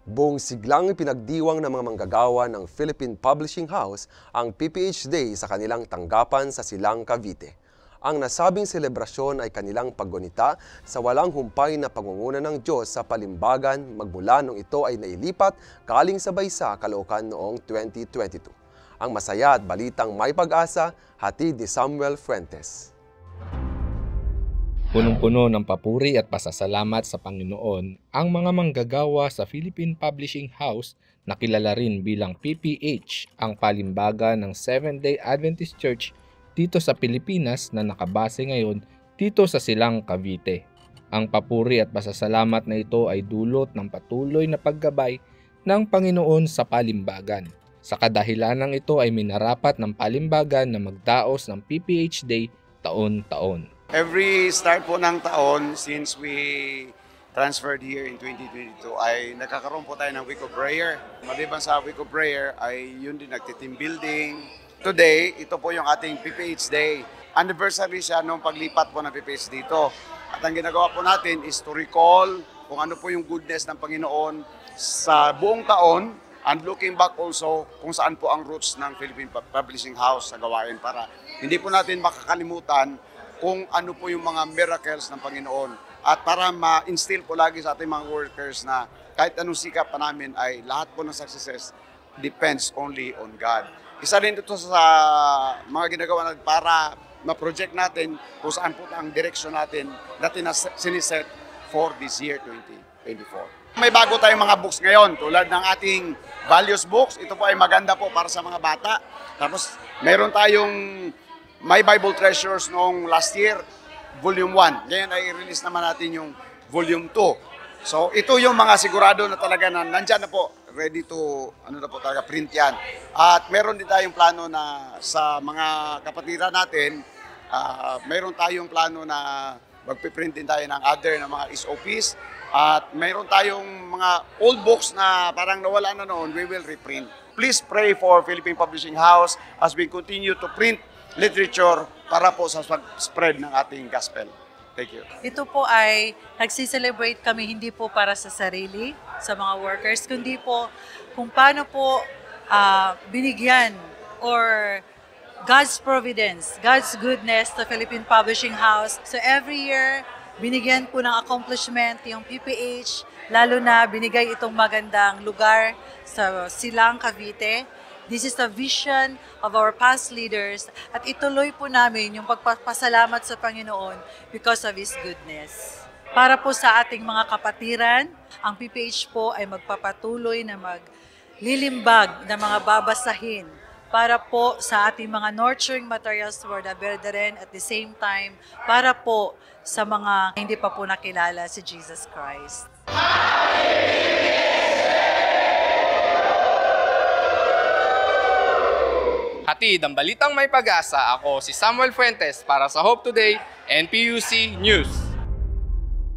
Buong siglang ipinagdiwang ng mga manggagawa ng Philippine Publishing House ang PPH Day sa kanilang tanggapan sa Silang, Cavite. Ang nasabing selebrasyon ay kanilang paggunita sa walang humpay na pangunguna ng Diyos sa Palimbagan magmula nung ito ay nailipat galing sa Baysa, Caloocan noong 2022. Ang masaya at balitang may pag-asa, hatid ni Samuel Fuentes. Punong-puno ng papuri at pasasalamat sa Panginoon ang mga manggagawa sa Philippine Publishing House na kilala rin bilang PPH, ang palimbagan ng Seventh-day Adventist Church dito sa Pilipinas na nakabase ngayon dito sa Silang, Cavite. Ang papuri at pasasalamat na ito ay dulot ng patuloy na paggabay ng Panginoon sa palimbagan. Sa kadahilanang ito ay minarapat ng palimbagan na magdaos ng PPH Day taon-taon. Every start po ng taon, since we transferred here in 2022, ay nagkakaroon po tayo ng Week of Prayer. Maliban sa Week of Prayer, ay yun din nagti-team building. Today, ito po yung ating PPH Day. Anniversary siya nung paglipat po ng PPH dito. At ang ginagawa po natin is to recall kung ano po yung goodness ng Panginoon sa buong taon, and looking back also kung saan po ang roots ng Philippine Publishing House sa gawain para hindi po natin makakalimutan kung ano po yung mga miracles ng Panginoon. At para ma-instill po lagi sa ating mga workers na kahit anong sikap pa namin ay lahat po ng success depends only on God. Isa rin ito sa mga ginagawa natin para ma-project natin kung saan po ang direksyon natin na siniset for this year 2024. May bago tayong mga books ngayon tulad ng ating values books. Ito po ay maganda po para sa mga bata. Tapos mayroon tayong My Bible Treasures noong last year, Volume 1. Ngayon ay i-release naman natin yung Volume 2. So ito yung mga sigurado na talaga na nandyan na po, ready to print yan. At meron din tayong plano na sa mga kapatiran natin, meron tayong plano na magpiprint din tayo ng other na mga SOPs. At meron tayong mga old books na parang nawala na noon, we will reprint. Please pray for Philippine Publishing House as we continue to print literature para po sa spread ng ating gospel. Thank you. Ito po ay nagsiselebrate kami hindi po para sa sarili, sa mga workers, kundi po kung paano po binigyan or God's providence, God's goodness to Philippine Publishing House. So every year, binigyan po ng accomplishment yung PPH, lalo na binigay itong magandang lugar sa Silang, Cavite. This is the vision of our past leaders at ituloy po namin yung pagpapasalamat sa Panginoon because of His goodness. Para po sa ating mga kapatiran, ang PPH po ay magpapatuloy na maglilimbag ng mga babasahin para po sa ating mga nurturing materials for the brethren at the same time para po sa mga hindi pa po nakilala si Jesus Christ. Hatid ang balitang may pag-asa. Ako si Samuel Fuentes para sa Hope Today and PUC News.